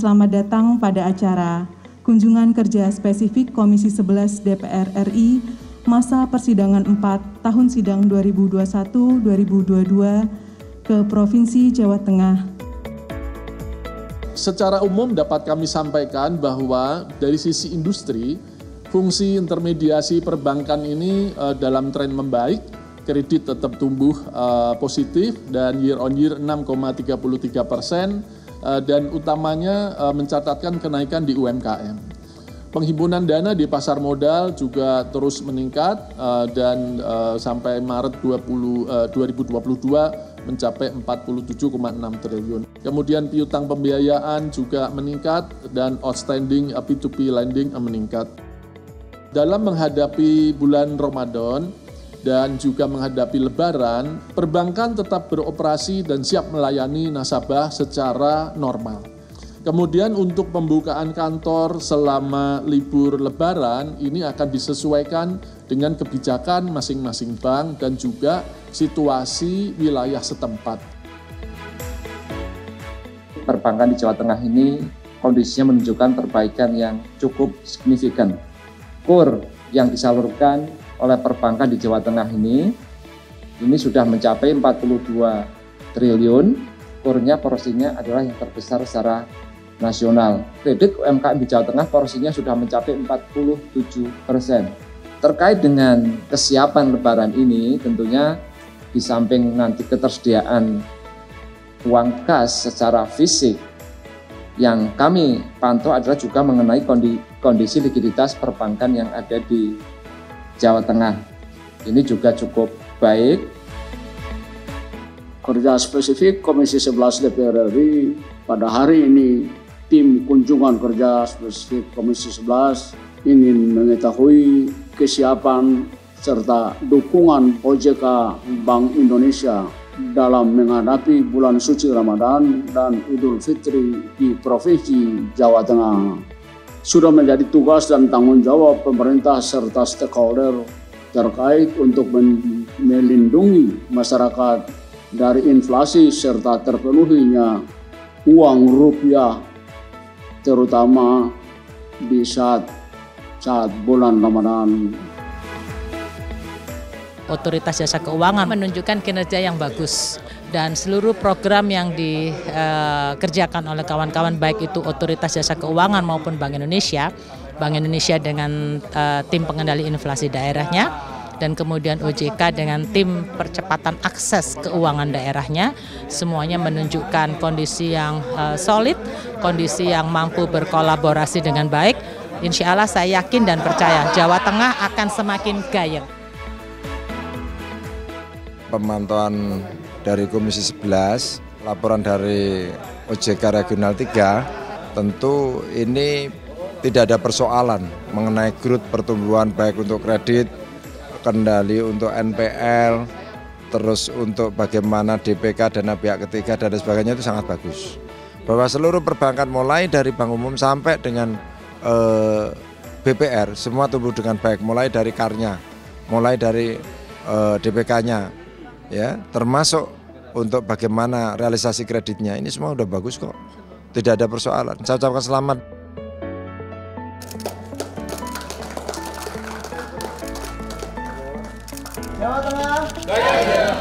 selamat datang pada acara Kunjungan Kerja Spesifik Komisi 11 DPR RI masa persidangan 4 tahun sidang 2021-2022 ke Provinsi Jawa Tengah. Secara umum dapat kami sampaikan bahwa dari sisi industri, fungsi intermediasi perbankan ini dalam tren membaik, kredit tetap tumbuh positif dan year on year 6,33%. Dan utamanya mencatatkan kenaikan di UMKM. Penghimpunan dana di pasar modal juga terus meningkat dan sampai Maret 2022 mencapai 47,6 triliun. Kemudian piutang pembiayaan juga meningkat dan outstanding P2P lending meningkat. Dalam menghadapi bulan Ramadan dan juga menghadapi Lebaran, perbankan tetap beroperasi dan siap melayani nasabah secara normal. Kemudian untuk pembukaan kantor selama libur Lebaran ini akan disesuaikan dengan kebijakan masing-masing bank dan juga situasi wilayah setempat. Perbankan di Jawa Tengah ini kondisinya menunjukkan perbaikan yang cukup signifikan. KUR yang disalurkan oleh perbankan di Jawa Tengah ini sudah mencapai 42 triliun, kurnya porsinya adalah yang terbesar secara nasional. Kredit UMKM di Jawa Tengah porsinya sudah mencapai 47%. Terkait dengan kesiapan Lebaran ini, tentunya di samping nanti ketersediaan uang kas secara fisik, yang kami pantau adalah juga mengenai kondisi likuiditas perbankan yang ada di Jawa Tengah. Ini juga cukup baik. Kerja spesifik Komisi 11 DPR RI pada hari ini, tim kunjungan kerja spesifik Komisi 11 ingin mengetahui kesiapan serta dukungan OJK Bank Indonesia dalam menghadapi bulan suci Ramadan dan Idul Fitri di Provinsi Jawa Tengah. Sudah menjadi tugas dan tanggung jawab pemerintah serta stakeholder terkait untuk melindungi masyarakat dari inflasi serta terpenuhinya uang rupiah, terutama di saat bulan Ramadan. Otoritas Jasa Keuangan menunjukkan kinerja yang bagus dan seluruh program yang dikerjakan oleh kawan-kawan baik itu Otoritas Jasa Keuangan maupun Bank Indonesia dengan tim pengendali inflasi daerahnya dan kemudian OJK dengan tim percepatan akses keuangan daerahnya, semuanya menunjukkan kondisi yang solid, kondisi yang mampu berkolaborasi dengan baik. Insya Allah saya yakin dan percaya Jawa Tengah akan semakin gayeng. Pemantauan dari Komisi 11, laporan dari OJK Regional 3, tentu ini tidak ada persoalan mengenai growth pertumbuhan baik untuk kredit, kendali untuk NPL, terus untuk bagaimana DPK, dana pihak ketiga dan sebagainya itu sangat bagus. Bahwa seluruh perbankan mulai dari Bank Umum sampai dengan BPR semua tumbuh dengan baik, mulai dari KAR-nya, mulai dari DPK-nya. Ya, termasuk untuk bagaimana realisasi kreditnya, ini semua udah bagus kok, tidak ada persoalan. Saya ucapkan selamat. Jawa Tengah.